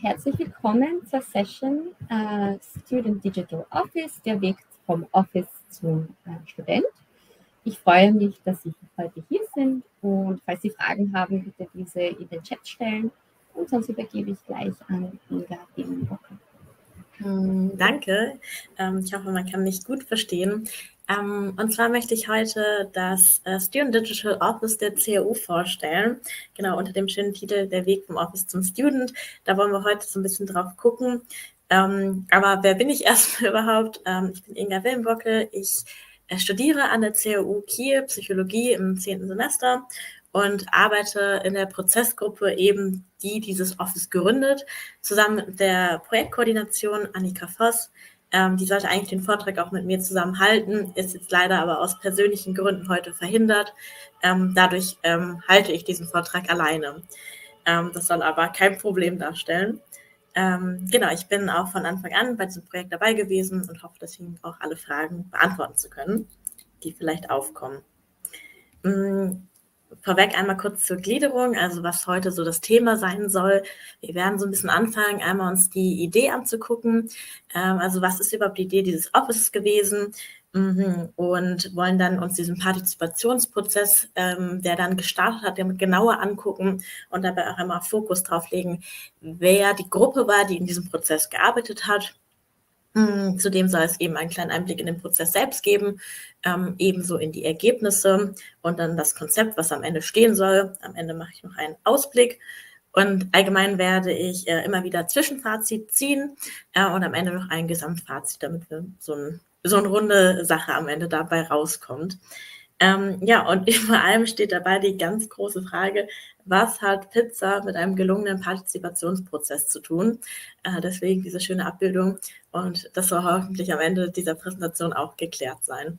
herzlich willkommen zur Session Student Digital Office, der Weg vom Office zum Student. Ich freue mich, dass Sie heute hier sind und falls Sie Fragen haben, bitte diese in den Chat stellen und sonst übergebe ich gleich an Inga den Bocker. Danke. Ich hoffe, man kann mich gut verstehen. Und zwar möchte ich heute das Student Digital Office der CAU vorstellen, genau unter dem schönen Titel Der Weg vom Office zum Student. Da wollen wir heute so ein bisschen drauf gucken. Aber wer bin ich erstmal überhaupt? Ich bin Inga Wilmbocke. Ich studiere an der CAU Kiel Psychologie im 10. Semester und arbeite in der Prozessgruppe eben, die dieses Office gründet, zusammen mit der Projektkoordination Annika Voss. Die sollte eigentlich den Vortrag auch mit mir zusammen halten, ist jetzt leider aber aus persönlichen Gründen heute verhindert. Dadurch halte ich diesen Vortrag alleine. Das soll aber kein Problem darstellen. Genau, ich bin auch von Anfang an bei diesem Projekt dabei gewesen und hoffe, deswegen auch alle Fragen beantworten zu können, die vielleicht aufkommen. Vorweg einmal kurz zur Gliederung, also was heute so das Thema sein soll. Wir werden so ein bisschen anfangen, einmal uns die Idee anzugucken. Also was ist überhaupt die Idee dieses Offices gewesen? Und wollen dann uns diesen Partizipationsprozess, der dann gestartet hat, genauer angucken und dabei auch einmal Fokus drauf legen, wer die Gruppe war, die in diesem Prozess gearbeitet hat. Zudem soll es eben einen kleinen Einblick in den Prozess selbst geben, ebenso in die Ergebnisse und dann das Konzept, was am Ende stehen soll. Am Ende mache ich noch einen Ausblick und allgemein werde ich immer wieder Zwischenfazit ziehen und am Ende noch ein Gesamtfazit, damit wir so eine runde Sache am Ende dabei rauskommt. Ja, und über allem steht dabei die ganz große Frage, was hat Pizza mit einem gelungenen Partizipationsprozess zu tun? Deswegen diese schöne Abbildung und das soll hoffentlich am Ende dieser Präsentation auch geklärt sein.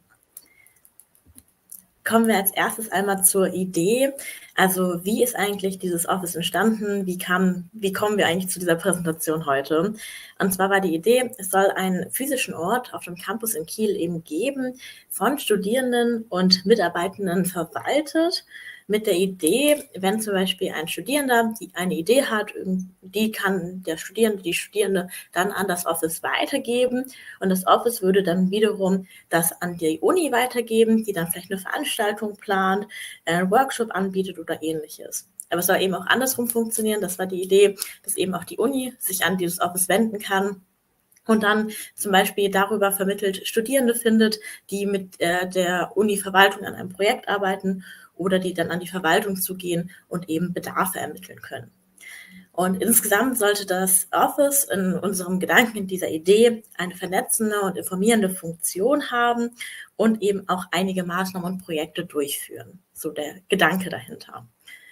Kommen wir als erstes einmal zur Idee. Also wie ist eigentlich dieses Office entstanden? Wie kommen wir eigentlich zu dieser Präsentation heute? Und zwar war die Idee, es soll einen physischen Ort auf dem Campus in Kiel eben geben, von Studierenden und Mitarbeitenden verwaltet, mit der Idee, wenn zum Beispiel ein Studierender eine Idee hat, die kann der Studierende, die Studierende dann an das Office weitergeben und das Office würde dann wiederum das an die Uni weitergeben, die dann vielleicht eine Veranstaltung plant, einen Workshop anbietet oder ähnliches. Aber es soll eben auch andersrum funktionieren. Das war die Idee, dass eben auch die Uni sich an dieses Office wenden kann und dann zum Beispiel darüber vermittelt Studierende findet, die mit der Uni-Verwaltung an einem Projekt arbeiten oder die dann an die Verwaltung zugehen und eben Bedarfe ermitteln können. Und insgesamt sollte das Office in unserem Gedanken, in dieser Idee, eine vernetzende und informierende Funktion haben und eben auch einige Maßnahmen und Projekte durchführen. So der Gedanke dahinter.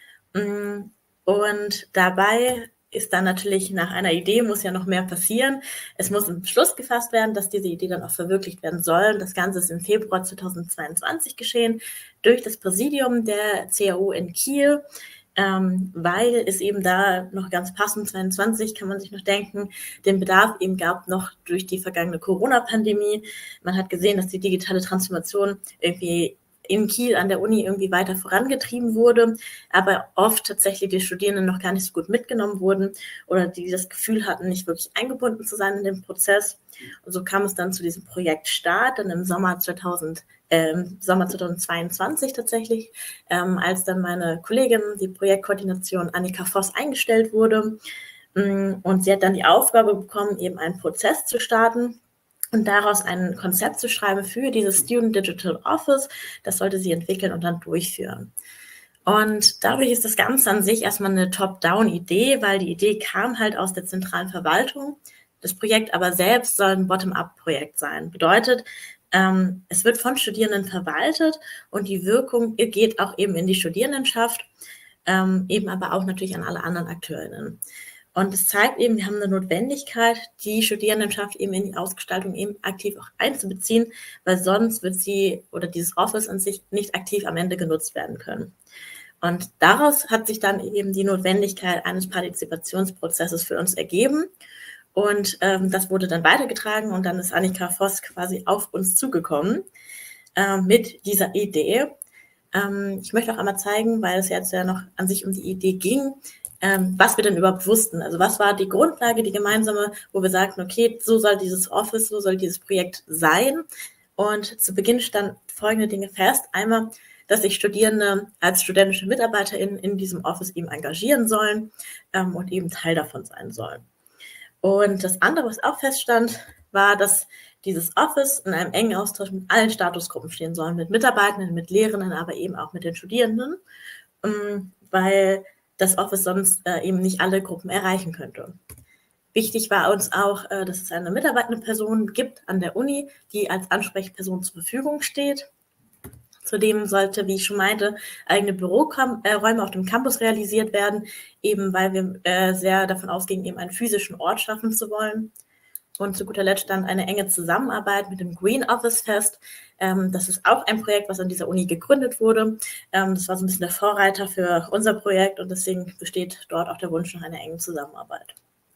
Und dabei ist dann natürlich nach einer Idee muss ja noch mehr passieren. Es muss ein Beschluss gefasst werden, dass diese Idee dann auch verwirklicht werden soll. Das Ganze ist im Februar 2022 geschehen durch das Präsidium der CAU in Kiel, weil es eben da noch ganz passend 22 kann man sich noch denken, den Bedarf eben gab noch durch die vergangene Corona-Pandemie. Man hat gesehen, dass die digitale Transformation irgendwie in Kiel an der Uni irgendwie weiter vorangetrieben wurde, aber oft tatsächlich die Studierenden noch gar nicht so gut mitgenommen wurden oder die das Gefühl hatten, nicht wirklich eingebunden zu sein in den Prozess. Und so kam es dann zu diesem Projektstart, dann im Sommer 2022 tatsächlich, als dann meine Kollegin, die Projektkoordination Annika Voss, eingestellt wurde. Und sie hat dann die Aufgabe bekommen, eben einen Prozess zu starten und daraus ein Konzept zu schreiben für dieses Student Digital Office. Das sollte sie entwickeln und dann durchführen. Und dadurch ist das Ganze an sich erstmal eine Top-Down-Idee, weil die Idee kam halt aus der zentralen Verwaltung. Das Projekt aber selbst soll ein Bottom-up-Projekt sein. Bedeutet, es wird von Studierenden verwaltet und die Wirkung geht auch eben in die Studierendenschaft, eben aber auch natürlich an alle anderen AkteurInnen. Und es zeigt eben, wir haben eine Notwendigkeit, die Studierendenschaft eben in die Ausgestaltung eben aktiv auch einzubeziehen, weil sonst wird sie oder dieses Office an sich nicht aktiv am Ende genutzt werden können. Und daraus hat sich dann eben die Notwendigkeit eines Partizipationsprozesses für uns ergeben. Und das wurde dann weitergetragen und dann ist Annika Voss quasi auf uns zugekommen mit dieser Idee. Ich möchte auch einmal zeigen, weil es jetzt ja noch an sich um die Idee ging, was wir denn überhaupt wussten. Also was war die Grundlage, die gemeinsame, wo wir sagten, okay, so soll dieses Office, so soll dieses Projekt sein. Und zu Beginn standen folgende Dinge fest. Einmal, dass sich Studierende als studentische MitarbeiterInnen in diesem Office eben engagieren sollen und eben Teil davon sein sollen. Und das andere, was auch feststand, war, dass dieses Office in einem engen Austausch mit allen Statusgruppen stehen soll, mit Mitarbeitenden, mit Lehrenden, aber eben auch mit den Studierenden, weil das Office sonst eben nicht alle Gruppen erreichen könnte. Wichtig war uns auch, dass es eine mitarbeitende Person gibt an der Uni, die als Ansprechperson zur Verfügung steht. Zudem sollte, wie ich schon meinte, eigene Büroräume auf dem Campus realisiert werden, eben weil wir sehr davon ausgingen, eben einen physischen Ort schaffen zu wollen. Und zu guter Letzt stand eine enge Zusammenarbeit mit dem Green Office fest. Das ist auch ein Projekt, was an dieser Uni gegründet wurde. Das war so ein bisschen der Vorreiter für unser Projekt und deswegen besteht dort auch der Wunsch nach einer engen Zusammenarbeit.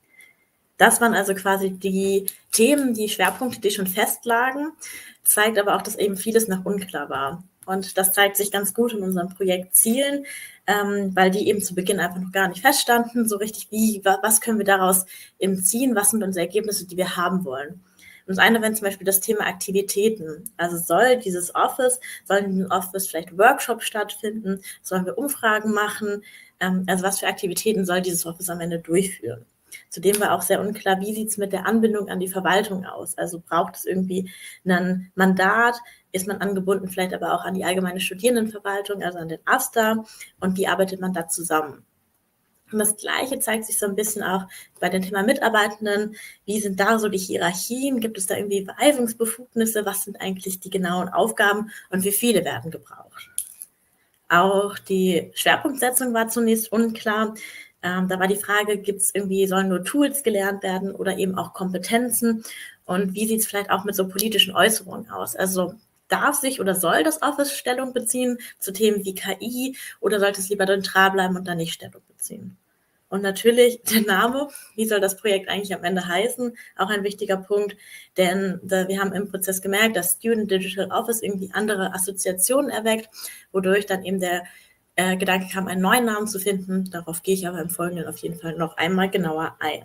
Das waren also quasi die Themen, die Schwerpunkte, die schon festlagen, zeigt aber auch, dass eben vieles noch unklar war. Und das zeigt sich ganz gut in unseren Projektzielen, weil die eben zu Beginn einfach noch gar nicht feststanden, so richtig was können wir daraus eben ziehen, was sind unsere Ergebnisse, die wir haben wollen. Und das eine wäre zum Beispiel das Thema Aktivitäten. Also sollen in diesem Office vielleicht Workshops stattfinden, sollen wir Umfragen machen, also was für Aktivitäten soll dieses Office am Ende durchführen. Zudem war auch sehr unklar, wie sieht es mit der Anbindung an die Verwaltung aus? Also braucht es irgendwie ein Mandat? Ist man angebunden vielleicht aber auch an die allgemeine Studierendenverwaltung, also an den AStA? Und wie arbeitet man da zusammen? Und das Gleiche zeigt sich so ein bisschen auch bei dem Thema Mitarbeitenden. Wie sind da so die Hierarchien? Gibt es da irgendwie Weisungsbefugnisse? Was sind eigentlich die genauen Aufgaben und wie viele werden gebraucht? Auch die Schwerpunktsetzung war zunächst unklar. Da war die Frage, sollen nur Tools gelernt werden oder eben auch Kompetenzen? Und wie sieht es vielleicht auch mit so politischen Äußerungen aus? Also darf sich oder soll das Office Stellung beziehen zu Themen wie KI oder sollte es lieber neutral bleiben und dann nicht Stellung beziehen? Und natürlich der Name, wie soll das Projekt eigentlich am Ende heißen? Auch ein wichtiger Punkt, denn wir haben im Prozess gemerkt, dass Student Digital Office irgendwie andere Assoziationen erweckt, wodurch dann eben der Gedanke kam, einen neuen Namen zu finden. Darauf gehe ich aber im Folgenden auf jeden Fall noch einmal genauer ein.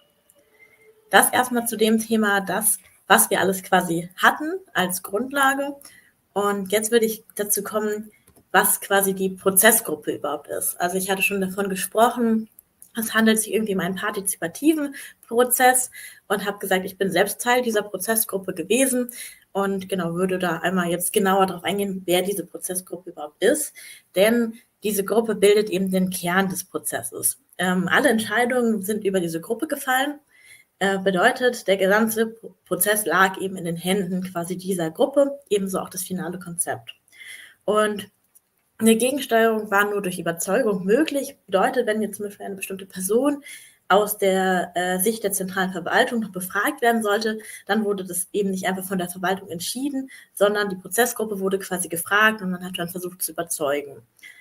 Das erstmal zu dem Thema, was wir alles quasi hatten als Grundlage. Und jetzt würde ich dazu kommen, was quasi die Prozessgruppe überhaupt ist. Also ich hatte schon davon gesprochen, es handelt sich irgendwie um einen partizipativen Prozess und habe gesagt, ich bin selbst Teil dieser Prozessgruppe gewesen und genau würde da einmal jetzt genauer darauf eingehen, wer diese Prozessgruppe überhaupt ist. Denn diese Gruppe bildet eben den Kern des Prozesses. Alle Entscheidungen sind über diese Gruppe gefallen. Bedeutet, der gesamte Prozess lag eben in den Händen quasi dieser Gruppe, ebenso auch das finale Konzept. Und eine Gegensteuerung war nur durch Überzeugung möglich. Bedeutet, wenn jetzt zum Beispiel eine bestimmte Person aus der Sicht der zentralen Verwaltung noch befragt werden sollte, dann wurde das eben nicht einfach von der Verwaltung entschieden, sondern die Prozessgruppe wurde quasi gefragt und man hat dann versucht zu überzeugen.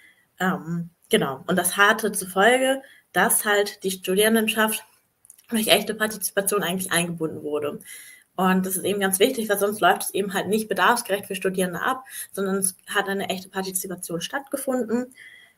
Genau. Und das hatte zur Folge, dass halt die Studierendenschaft durch echte Partizipation eigentlich eingebunden wurde. Und das ist eben ganz wichtig, weil sonst läuft es eben halt nicht bedarfsgerecht für Studierende ab, sondern es hat eine echte Partizipation stattgefunden.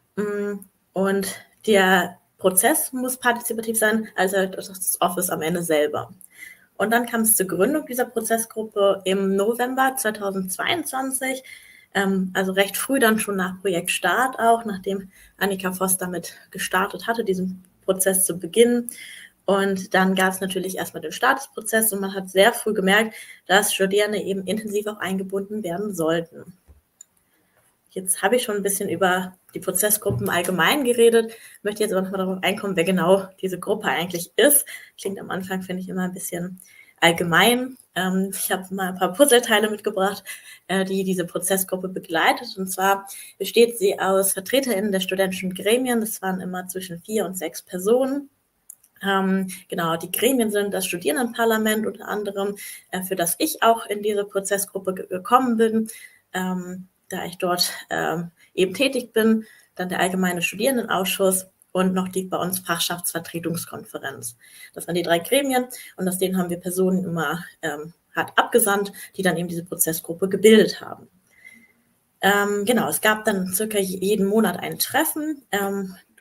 Und der Prozess muss partizipativ sein, also das Office am Ende selber. Und dann kam es zur Gründung dieser Prozessgruppe im November 2022, also recht früh dann schon nach Projektstart auch, nachdem Annika Voss damit gestartet hatte, diesen Prozess zu beginnen. Und dann gab es natürlich erstmal den Startprozess und man hat sehr früh gemerkt, dass Studierende eben intensiv auch eingebunden werden sollten. Jetzt habe ich schon ein bisschen über die Prozessgruppen allgemein geredet, möchte jetzt aber nochmal darauf einkommen, wer genau diese Gruppe eigentlich ist. Klingt am Anfang, finde ich, immer ein bisschen allgemein. Ich habe mal ein paar Puzzleteile mitgebracht, die diese Prozessgruppe begleitet. Und zwar besteht sie aus VertreterInnen der studentischen Gremien. Das waren immer zwischen 4 und 6 Personen. Genau, die Gremien sind das Studierendenparlament unter anderem, für das ich auch in diese Prozessgruppe gekommen bin, da ich dort eben tätig bin, dann der Allgemeine Studierendenausschuss und noch die bei uns Fachschaftsvertretungskonferenz. Das waren die 3 Gremien und aus denen haben wir Personen immer hart abgesandt, die dann eben diese Prozessgruppe gebildet haben. Genau, es gab dann circa jeden Monat ein Treffen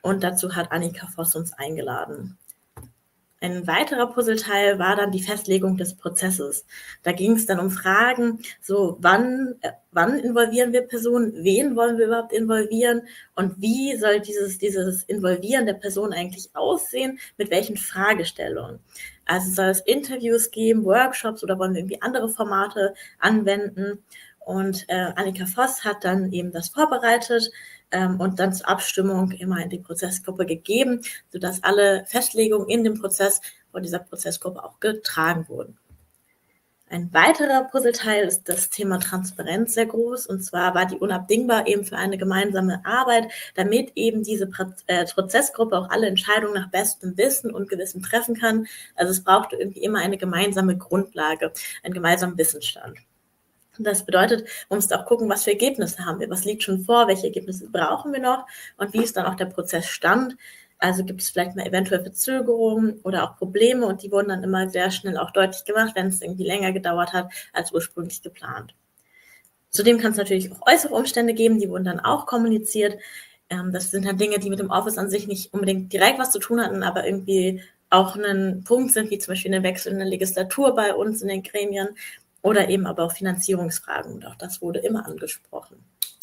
und dazu hat Annika Voss uns eingeladen. Ein weiterer Puzzleteil war dann die Festlegung des Prozesses. Da ging es dann um Fragen, so wann involvieren wir Personen, wen wollen wir überhaupt involvieren und wie soll dieses Involvieren der Person eigentlich aussehen, mit welchen Fragestellungen. Also soll es Interviews geben, Workshops oder wollen wir irgendwie andere Formate anwenden? Und Annika Voss hat dann eben das vorbereitet und dann zur Abstimmung immer in die Prozessgruppe gegeben, sodass alle Festlegungen in dem Prozess von dieser Prozessgruppe auch getragen wurden. Ein weiterer Puzzleteil ist das Thema Transparenz sehr groß, und zwar war die unabdingbar eben für eine gemeinsame Arbeit, damit eben diese Prozessgruppe auch alle Entscheidungen nach bestem Wissen und Gewissen treffen kann. Also es brauchte irgendwie immer eine gemeinsame Grundlage, einen gemeinsamen Wissensstand. Das bedeutet, man muss auch gucken, was für Ergebnisse haben wir, was liegt schon vor, welche Ergebnisse brauchen wir noch und wie ist dann auch der Prozessstand. Also gibt es vielleicht mal eventuell Verzögerungen oder auch Probleme, und die wurden dann immer sehr schnell auch deutlich gemacht, wenn es irgendwie länger gedauert hat als ursprünglich geplant. Zudem kann es natürlich auch äußere Umstände geben, die wurden dann auch kommuniziert. Das sind dann Dinge, die mit dem Office an sich nicht unbedingt direkt was zu tun hatten, aber irgendwie auch ein Punkt sind, wie zum Beispiel eine wechselnde Legislatur bei uns in den Gremien, oder eben aber auch Finanzierungsfragen, und auch das wurde immer angesprochen.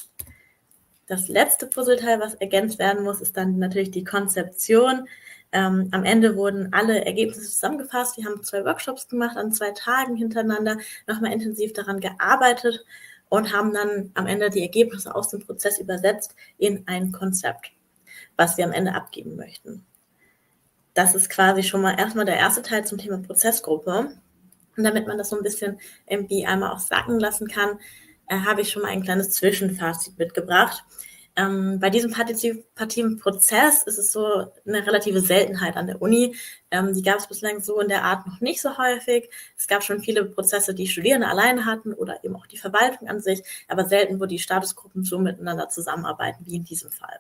Das letzte Puzzleteil, was ergänzt werden muss, ist dann natürlich die Konzeption. Am Ende wurden alle Ergebnisse zusammengefasst. Wir haben 2 Workshops gemacht, an 2 Tagen hintereinander, nochmal intensiv daran gearbeitet und haben dann am Ende die Ergebnisse aus dem Prozess übersetzt in ein Konzept, was wir am Ende abgeben möchten. Das ist quasi schon mal erstmal der erste Teil zum Thema Prozessgruppe. Und damit man das so ein bisschen irgendwie einmal auch sacken lassen kann, habe ich schon mal ein kleines Zwischenfazit mitgebracht. Bei diesem partizipativen Prozess ist es so eine relative Seltenheit an der Uni. Die gab es bislang so in der Art noch nicht so häufig. Es gab schon viele Prozesse, die Studierende alleine hatten oder eben auch die Verwaltung an sich, aber selten, wo die Statusgruppen so miteinander zusammenarbeiten wie in diesem Fall.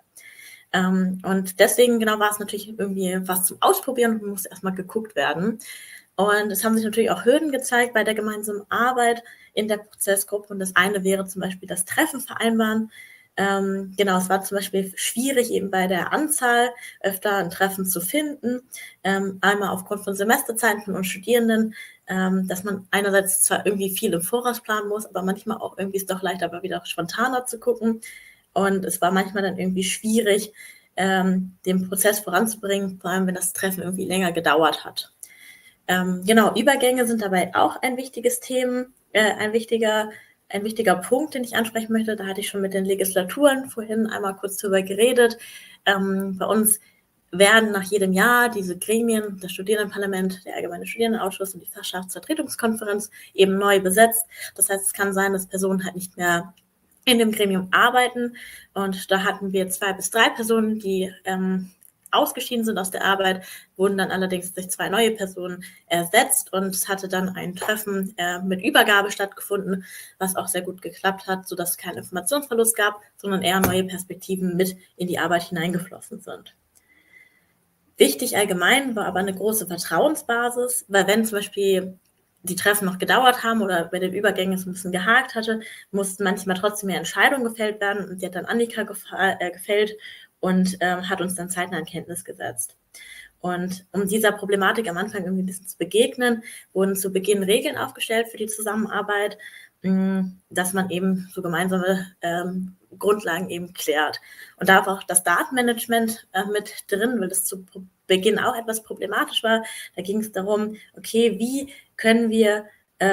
Und deswegen genau war es natürlich irgendwie was zum Ausprobieren und musste erstmal geguckt werden. Und es haben sich natürlich auch Hürden gezeigt bei der gemeinsamen Arbeit in der Prozessgruppe. Und das eine wäre zum Beispiel das Treffen vereinbaren. Genau, es war zum Beispiel schwierig, eben bei der Anzahl öfter ein Treffen zu finden. Einmal aufgrund von Semesterzeiten von uns Studierenden, dass man einerseits zwar irgendwie viel im Voraus planen muss, aber manchmal auch irgendwie ist es doch leichter, aber wieder spontaner zu gucken. Und es war manchmal dann irgendwie schwierig, den Prozess voranzubringen, vor allem wenn das Treffen irgendwie länger gedauert hat. Genau, Übergänge sind dabei auch ein wichtiges Thema, ein wichtiger Punkt, den ich ansprechen möchte. Da hatte ich schon mit den Legislaturen vorhin einmal kurz drüber geredet. Bei uns werden nach jedem Jahr diese Gremien, das Studierendenparlament, der Allgemeine Studierendenausschuss und die Fachschaftsvertretungskonferenz eben neu besetzt. Das heißt, es kann sein, dass Personen halt nicht mehr in dem Gremium arbeiten. Und da hatten wir 2 bis 3 Personen, die ausgeschieden sind aus der Arbeit, wurden dann allerdings durch 2 neue Personen ersetzt, und es hatte dann ein Treffen mit Übergabe stattgefunden, was auch sehr gut geklappt hat, sodass es keinen Informationsverlust gab, sondern eher neue Perspektiven mit in die Arbeit hineingeflossen sind. Wichtig allgemein war aber eine große Vertrauensbasis, weil wenn zum Beispiel die Treffen noch gedauert haben oder bei den Übergängen es ein bisschen gehakt hatte, mussten manchmal trotzdem mehr Entscheidungen gefällt werden, und die hat dann Annika gefällt und hat uns dann zeitnah in Kenntnis gesetzt. Und um dieser Problematik am Anfang irgendwie ein bisschen zu begegnen, wurden zu Beginn Regeln aufgestellt für die Zusammenarbeit, dass man eben so gemeinsame Grundlagen eben klärt. Und da war auch das Datenmanagement mit drin, weil das zu Beginn auch etwas problematisch war. Da ging es darum, okay, wie können wir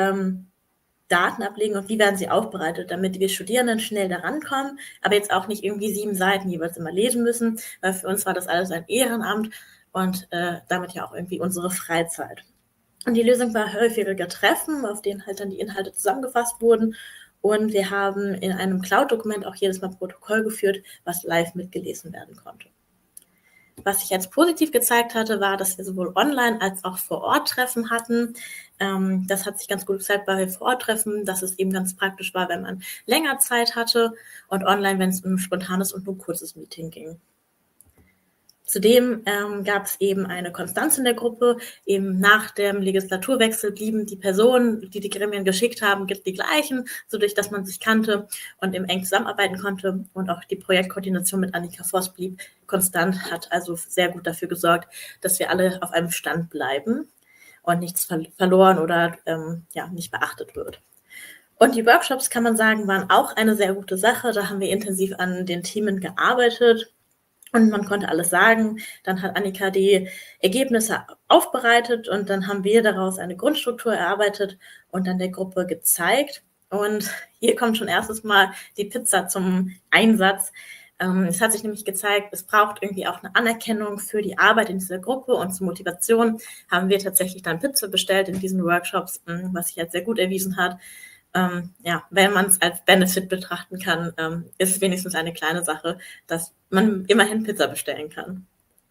Daten ablegen und wie werden sie aufbereitet, damit wir Studierenden schnell daran kommen, aber jetzt auch nicht irgendwie 7 Seiten jeweils immer lesen müssen, weil für uns war das alles ein Ehrenamt und damit ja auch irgendwie unsere Freizeit. Und die Lösung war häufiger Treffen, auf denen halt dann die Inhalte zusammengefasst wurden, und wir haben in einem Cloud-Dokument auch jedes Mal Protokoll geführt, was live mitgelesen werden konnte. Was sich als positiv gezeigt hatte, war, dass wir sowohl online als auch vor Ort Treffen hatten. Das hat sich ganz gut gezeigt bei Vor-Ort-Treffen, dass es eben ganz praktisch war, wenn man länger Zeit hatte, und online, wenn es um ein spontanes und nur kurzes Meeting ging. Zudem gab es eben eine Konstanz in der Gruppe. Eben nach dem Legislaturwechsel blieben die Personen, die die Gremien geschickt haben, die gleichen, dadurch, dass man sich kannte und eben eng zusammenarbeiten konnte. Und auch die Projektkoordination mit Annika Voss blieb konstant, hat also sehr gut dafür gesorgt, dass wir alle auf einem Stand bleiben und nichts verloren oder nicht beachtet wird. Und die Workshops, kann man sagen, waren auch eine sehr gute Sache. Da haben wir intensiv an den Themen gearbeitet. Und man konnte alles sagen. Dann hat Annika die Ergebnisse aufbereitet und dann haben wir daraus eine Grundstruktur erarbeitet und dann der Gruppe gezeigt. Und hier kommt schon erstes Mal die Pizza zum Einsatz. Es hat sich nämlich gezeigt, es braucht irgendwie auch eine Anerkennung für die Arbeit in dieser Gruppe und zur Motivation haben wir tatsächlich dann Pizza bestellt in diesen Workshops, was sich als sehr gut erwiesen hat. Wenn man es als Benefit betrachten kann, ist es wenigstens eine kleine Sache, dass man immerhin Pizza bestellen kann.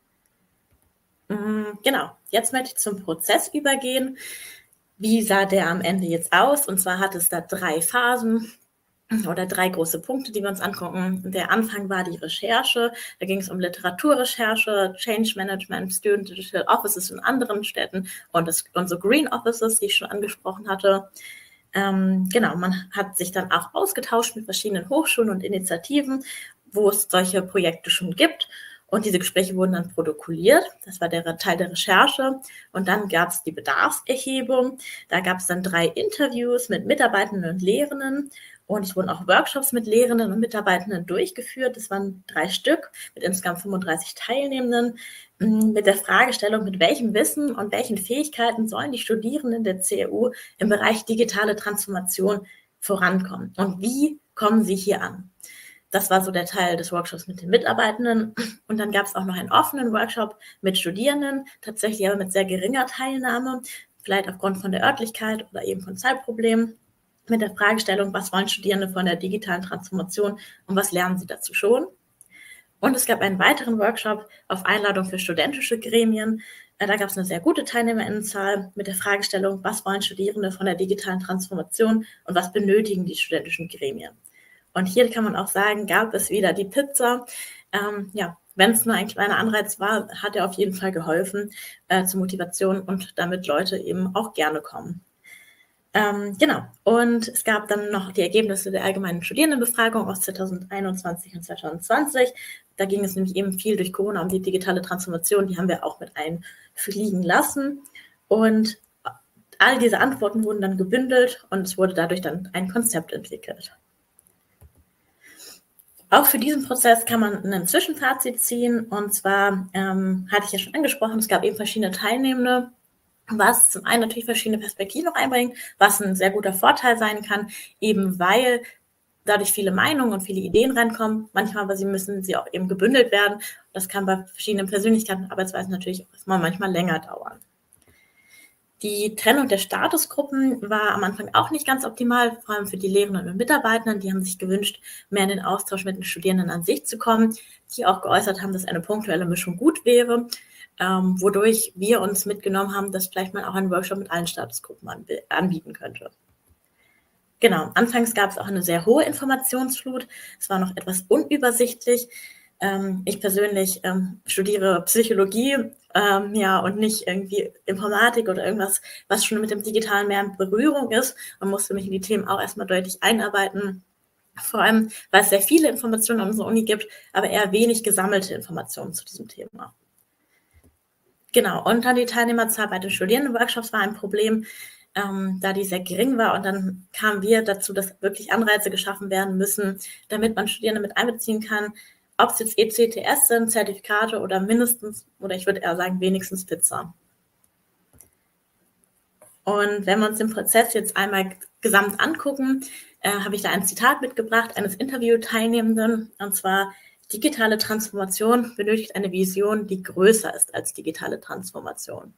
Genau, jetzt möchte ich zum Prozess übergehen. Wie sah der am Ende jetzt aus? Und zwar hat es da 3 Phasen oder 3 große Punkte, die wir uns angucken. Der Anfang war die Recherche. Da ging es um Literaturrecherche, Change Management, Student Digital Offices in anderen Städten und unsere Green Offices, die ich schon angesprochen hatte. Man hat sich dann auch ausgetauscht mit verschiedenen Hochschulen und Initiativen, wo es solche Projekte schon gibt. Und diese Gespräche wurden dann protokolliert. Das war der Teil der Recherche. Und dann gab es die Bedarfserhebung. Da gab es dann 3 Interviews mit Mitarbeitenden und Lehrenden. Und es wurden auch Workshops mit Lehrenden und Mitarbeitenden durchgeführt. Das waren 3 Stück mit insgesamt 35 Teilnehmenden. Mit der Fragestellung, mit welchem Wissen und welchen Fähigkeiten sollen die Studierenden der CRU im Bereich digitale Transformation vorankommen und wie kommen sie hier an? Das war so der Teil des Workshops mit den Mitarbeitenden. Und dann gab es auch noch einen offenen Workshop mit Studierenden, tatsächlich aber mit sehr geringer Teilnahme, vielleicht aufgrund von der Örtlichkeit oder eben von Zeitproblemen, mit der Fragestellung, was wollen Studierende von der digitalen Transformation und was lernen sie dazu schon? Und es gab einen weiteren Workshop auf Einladung für studentische Gremien. Da gab es eine sehr gute Teilnehmerinnenzahl mit der Fragestellung, was wollen Studierende von der digitalen Transformation und was benötigen die studentischen Gremien. Und hier kann man auch sagen, gab es wieder die Pizza. Wenn es nur ein kleiner Anreiz war, hat er auf jeden Fall geholfen zur Motivation und damit Leute eben auch gerne kommen. Und es gab dann noch die Ergebnisse der allgemeinen Studierendenbefragung aus 2021 und 2020. Da ging es nämlich eben viel durch Corona um die digitale Transformation. Die haben wir auch mit einfliegen lassen. Und all diese Antworten wurden dann gebündelt und es wurde dadurch dann ein Konzept entwickelt. Auch für diesen Prozess kann man ein Zwischenfazit ziehen. Und zwar hatte ich ja schon angesprochen, es gab eben verschiedene Teilnehmende, was zum einen natürlich verschiedene Perspektiven noch einbringt, was ein sehr guter Vorteil sein kann, eben weil dadurch viele Meinungen und viele Ideen reinkommen, manchmal aber müssen sie auch eben gebündelt werden. Das kann bei verschiedenen Persönlichkeiten und Arbeitsweisen natürlich auch erstmal manchmal länger dauern. Die Trennung der Statusgruppen war am Anfang auch nicht ganz optimal, vor allem für die Lehrenden und Mitarbeitenden. Die haben sich gewünscht, mehr in den Austausch mit den Studierenden an sich zu kommen, die auch geäußert haben, dass eine punktuelle Mischung gut wäre, wodurch wir uns mitgenommen haben, dass vielleicht man auch einen Workshop mit allen Statusgruppen anbieten könnte. Genau, anfangs gab es auch eine sehr hohe Informationsflut. Es war noch etwas unübersichtlich. Ich persönlich studiere Psychologie und nicht irgendwie Informatik oder irgendwas, was schon mit dem Digitalen mehr in Berührung ist und musste mich in die Themen auch erstmal deutlich einarbeiten. Vor allem, weil es sehr viele Informationen an unserer Uni gibt, aber eher wenig gesammelte Informationen zu diesem Thema. Genau, und dann die Teilnehmerzahl bei den Studierendenworkshops war ein Problem, da die sehr gering war. Und dann kamen wir dazu, dass wirklich Anreize geschaffen werden müssen, damit man Studierende mit einbeziehen kann, ob es jetzt ECTS sind, Zertifikate oder mindestens, oder ich würde eher sagen, wenigstens Pizza. Und wenn wir uns den Prozess jetzt einmal gesamt angucken, habe ich da ein Zitat mitgebracht eines Interviewteilnehmenden, und zwar: Digitale Transformation benötigt eine Vision, die größer ist als digitale Transformation.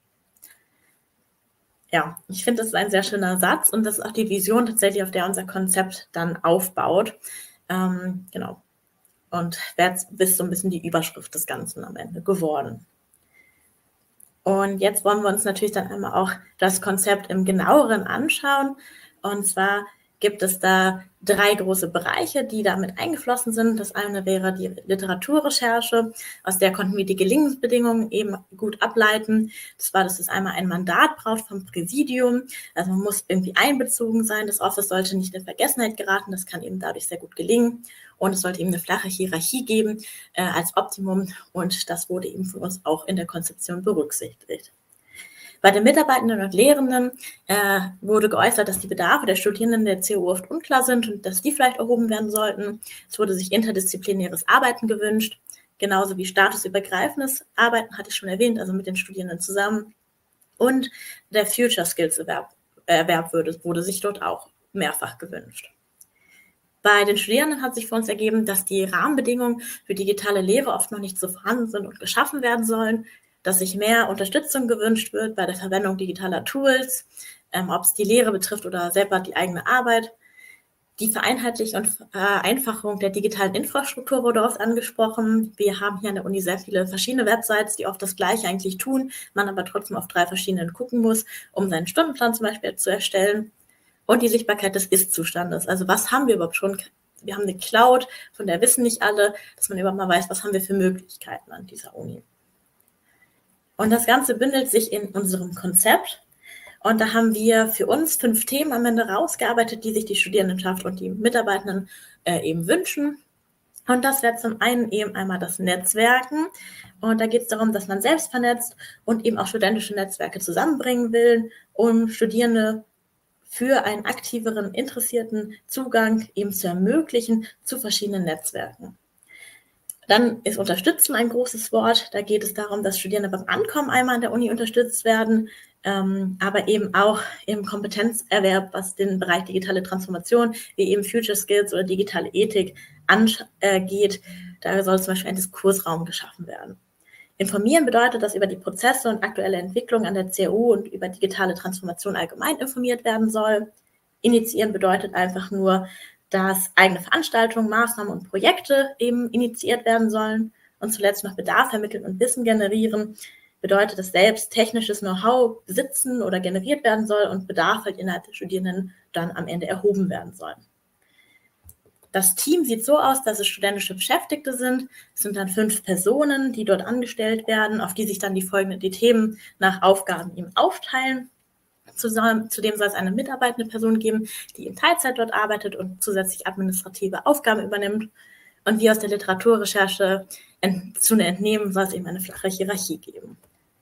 Ja, ich finde, das ist ein sehr schöner Satz und das ist auch die Vision tatsächlich, auf der unser Konzept dann aufbaut. Genau. Und jetzt ist so ein bisschen die Überschrift des Ganzen am Ende geworden. Und jetzt wollen wir uns natürlich dann einmal auch das Konzept im Genaueren anschauen. Und zwar gibt es da 3 große Bereiche, die damit eingeflossen sind. Das eine wäre die Literaturrecherche, aus der konnten wir die Gelingensbedingungen eben gut ableiten. Das war, dass es einmal ein Mandat braucht vom Präsidium, also man muss irgendwie einbezogen sein, das Office sollte nicht in Vergessenheit geraten, das kann eben dadurch sehr gut gelingen und es sollte eben eine flache Hierarchie geben als Optimum und das wurde eben von uns auch in der Konzeption berücksichtigt. Bei den Mitarbeitenden und Lehrenden wurde geäußert, dass die Bedarfe der Studierenden der CU oft unklar sind und dass die vielleicht erhoben werden sollten. Es wurde sich interdisziplinäres Arbeiten gewünscht, genauso wie statusübergreifendes Arbeiten, hatte ich schon erwähnt, also mit den Studierenden zusammen. Und der Future Skills Erwerb wurde sich dort auch mehrfach gewünscht. Bei den Studierenden hat sich für uns ergeben, dass die Rahmenbedingungen für digitale Lehre oft noch nicht so vorhanden sind und geschaffen werden sollen, dass sich mehr Unterstützung gewünscht wird bei der Verwendung digitaler Tools, ob es die Lehre betrifft oder selber die eigene Arbeit. Die Vereinheitlichung und Vereinfachung der digitalen Infrastruktur wurde oft angesprochen. Wir haben hier an der Uni sehr viele verschiedene Websites, die oft das Gleiche eigentlich tun, man aber trotzdem auf 3 verschiedenen gucken muss, um seinen Stundenplan zum Beispiel zu erstellen. Und die Sichtbarkeit des Ist-Zustandes. Also was haben wir überhaupt schon? Wir haben eine Cloud, von der wissen nicht alle, dass man überhaupt mal weiß, was haben wir für Möglichkeiten an dieser Uni. Und das Ganze bündelt sich in unserem Konzept. Und da haben wir für uns 5 Themen am Ende rausgearbeitet, die sich die Studierendenschaft und die Mitarbeitenden eben wünschen. Und das wäre zum einen eben einmal das Netzwerken. Und da geht es darum, dass man selbst vernetzt und eben auch studentische Netzwerke zusammenbringen will, um Studierende für einen aktiveren, interessierten Zugang eben zu ermöglichen zu verschiedenen Netzwerken. Dann ist Unterstützen ein großes Wort. Da geht es darum, dass Studierende beim Ankommen einmal an der Uni unterstützt werden, aber eben auch im Kompetenzerwerb, was den Bereich digitale Transformation, wie eben Future Skills oder digitale Ethik angeht. Da soll zum Beispiel ein Diskursraum geschaffen werden. Informieren bedeutet, dass über die Prozesse und aktuelle Entwicklung an der CRU und über digitale Transformation allgemein informiert werden soll. Initiieren bedeutet einfach nur, dass eigene Veranstaltungen, Maßnahmen und Projekte eben initiiert werden sollen. Und zuletzt noch Bedarf vermitteln und Wissen generieren. Bedeutet, dass selbst technisches Know-how besitzen oder generiert werden soll und Bedarf halt innerhalb der Studierenden dann am Ende erhoben werden soll. Das Team sieht so aus, dass es studentische Beschäftigte sind. Es sind dann 5 Personen, die dort angestellt werden, auf die sich dann die Themen nach Aufgaben eben aufteilen. Zudem soll es eine mitarbeitende Person geben, die in Teilzeit dort arbeitet und zusätzlich administrative Aufgaben übernimmt. Und wie aus der Literaturrecherche zu entnehmen, soll es eben eine flache Hierarchie geben.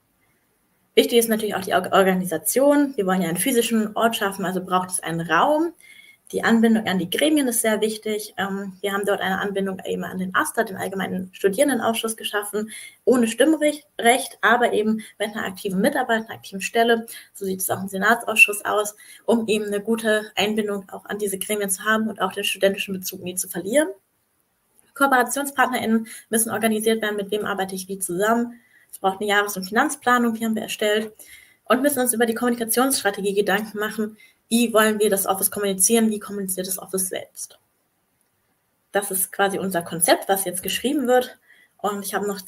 Wichtig ist natürlich auch die Organisation. Wir wollen ja einen physischen Ort schaffen, also braucht es einen Raum. Die Anbindung an die Gremien ist sehr wichtig. Wir haben dort eine Anbindung eben an den AStA, den Allgemeinen Studierendenausschuss, geschaffen, ohne Stimmrecht, aber eben mit einer aktiven Mitarbeit, einer aktiven Stelle. So sieht es auch im Senatsausschuss aus, um eben eine gute Einbindung auch an diese Gremien zu haben und auch den studentischen Bezug nie zu verlieren. KooperationspartnerInnen müssen organisiert werden, mit wem arbeite ich wie zusammen. Es braucht eine Jahres- und Finanzplanung, die haben wir erstellt. Und müssen uns über die Kommunikationsstrategie Gedanken machen, wie wollen wir das Office kommunizieren, wie kommuniziert das Office selbst. Das ist quasi unser Konzept, was jetzt geschrieben wird. Und ich habe noch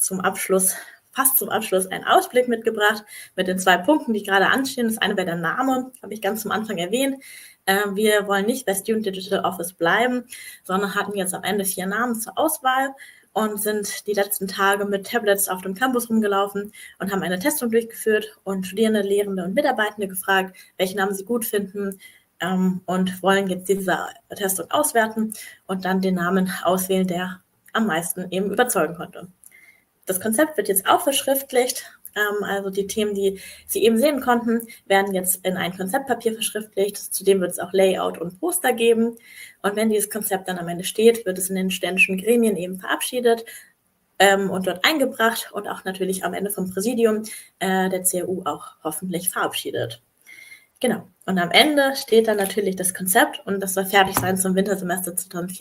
fast zum Abschluss einen Ausblick mitgebracht mit den 2 Punkten, die gerade anstehen. Das eine wäre der Name, habe ich ganz zum Anfang erwähnt. Wir wollen nicht bei Student Digital Office bleiben, sondern hatten jetzt am Ende 4 Namen zur Auswahl und sind die letzten Tage mit Tablets auf dem Campus rumgelaufen und haben eine Testung durchgeführt und Studierende, Lehrende und Mitarbeitende gefragt, welche Namen sie gut finden und wollen jetzt diese Testung auswerten und dann den Namen auswählen, der am meisten eben überzeugen konnte. Das Konzept wird jetzt auch verschriftlicht. Also die Themen, die Sie eben sehen konnten, werden jetzt in ein Konzeptpapier verschriftlicht. Zudem wird es auch Layout und Poster geben. Und wenn dieses Konzept dann am Ende steht, wird es in den studentischen Gremien eben verabschiedet und dort eingebracht und auch natürlich am Ende vom Präsidium der CRU auch hoffentlich verabschiedet. Genau. Und am Ende steht dann natürlich das Konzept und das soll fertig sein zum Wintersemester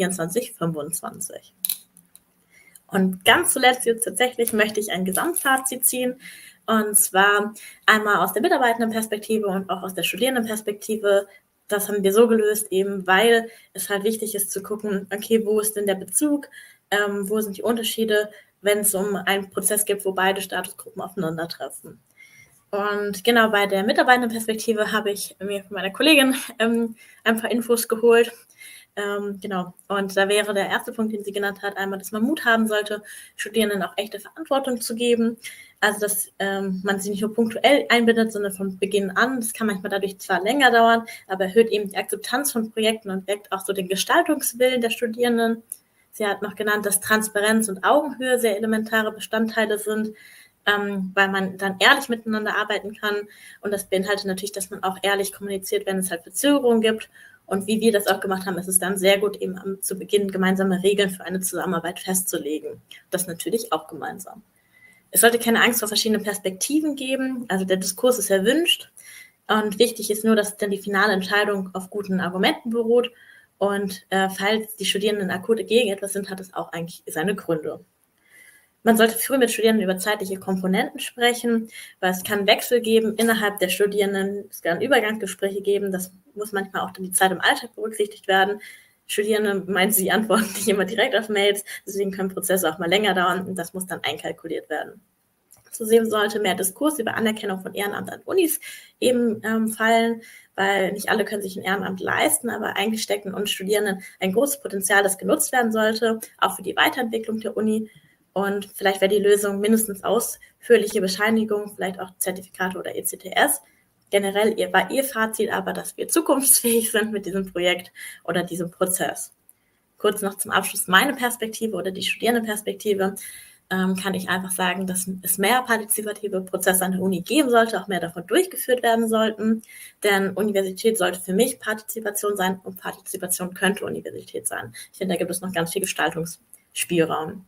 2024/25. Und ganz zuletzt jetzt tatsächlich möchte ich ein Gesamtfazit ziehen. Und zwar einmal aus der Mitarbeitendenperspektive und auch aus der Studierendenperspektive. Das haben wir so gelöst, eben weil es halt wichtig ist zu gucken, okay, wo ist denn der Bezug, wo sind die Unterschiede, wenn es um einen Prozess geht, wo beide Statusgruppen aufeinandertreffen. Und genau bei der Mitarbeitendenperspektive habe ich mir von meiner Kollegin ein paar Infos geholt. Genau. Und da wäre der erste Punkt, den sie genannt hat, einmal, dass man Mut haben sollte, Studierenden auch echte Verantwortung zu geben. Also, dass man sie nicht nur punktuell einbindet, sondern von Beginn an. Das kann manchmal dadurch zwar länger dauern, aber erhöht eben die Akzeptanz von Projekten und weckt auch so den Gestaltungswillen der Studierenden. Sie hat noch genannt, dass Transparenz und Augenhöhe sehr elementare Bestandteile sind, weil man dann ehrlich miteinander arbeiten kann. Und das beinhaltet natürlich, dass man auch ehrlich kommuniziert, wenn es halt Verzögerungen gibt. Und wie wir das auch gemacht haben, ist es dann sehr gut, eben zu Beginn gemeinsame Regeln für eine Zusammenarbeit festzulegen. Das natürlich auch gemeinsam. Es sollte keine Angst vor verschiedenen Perspektiven geben. Also der Diskurs ist erwünscht. Und wichtig ist nur, dass dann die finale Entscheidung auf guten Argumenten beruht. Und falls die Studierenden akut gegen etwas sind, hat es auch eigentlich seine Gründe. Man sollte früh mit Studierenden über zeitliche Komponenten sprechen, weil es kann Wechsel geben innerhalb der Studierenden, es kann Übergangsgespräche geben, das muss manchmal auch dann die Zeit im Alltag berücksichtigt werden. Studierende meinen, sie antworten nicht immer direkt auf Mails, deswegen können Prozesse auch mal länger dauern und das muss dann einkalkuliert werden. Zudem sollte mehr Diskurs über Anerkennung von Ehrenamt an Unis eben fallen, weil nicht alle können sich ein Ehrenamt leisten, aber eigentlich steckt in uns Studierenden ein großes Potenzial, das genutzt werden sollte, auch für die Weiterentwicklung der Uni. Und vielleicht wäre die Lösung mindestens ausführliche Bescheinigungen, vielleicht auch Zertifikate oder ECTS. Generell war ihr Fazit aber, dass wir zukunftsfähig sind mit diesem Projekt oder diesem Prozess. Kurz noch zum Abschluss meine Perspektive oder die Studierendenperspektive. Kann ich einfach sagen, dass es mehr partizipative Prozesse an der Uni geben sollte, auch mehr davon durchgeführt werden sollten. Denn Universität sollte für mich Partizipation sein und Partizipation könnte Universität sein. Ich finde, da gibt es noch ganz viel Gestaltungsspielraum.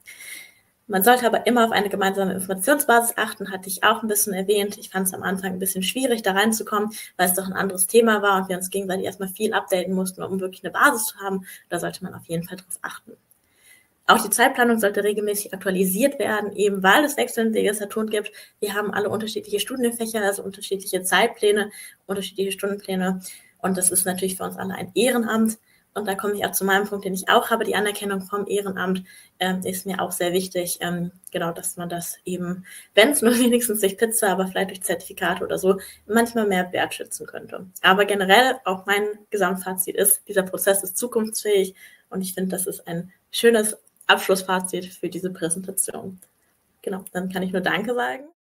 Man sollte aber immer auf eine gemeinsame Informationsbasis achten, hatte ich auch ein bisschen erwähnt. Ich fand es am Anfang ein bisschen schwierig, da reinzukommen, weil es doch ein anderes Thema war und wir uns gegenseitig erstmal viel updaten mussten, um wirklich eine Basis zu haben. Da sollte man auf jeden Fall drauf achten. Auch die Zeitplanung sollte regelmäßig aktualisiert werden, eben weil es wechselnde Legislaturen gibt. Wir haben alle unterschiedliche Studienfächer, also unterschiedliche Zeitpläne, unterschiedliche Stundenpläne. Und das ist natürlich für uns alle ein Ehrenamt. Und da komme ich auch zu meinem Punkt, den ich auch habe, die Anerkennung vom Ehrenamt ist mir auch sehr wichtig, genau, dass man das eben, wenn es nur wenigstens durch Pizza, aber vielleicht durch Zertifikate oder so, manchmal mehr wertschätzen könnte. Aber generell auch mein Gesamtfazit ist, dieser Prozess ist zukunftsfähig und ich finde, das ist ein schönes Abschlussfazit für diese Präsentation. Genau, dann kann ich nur Danke sagen.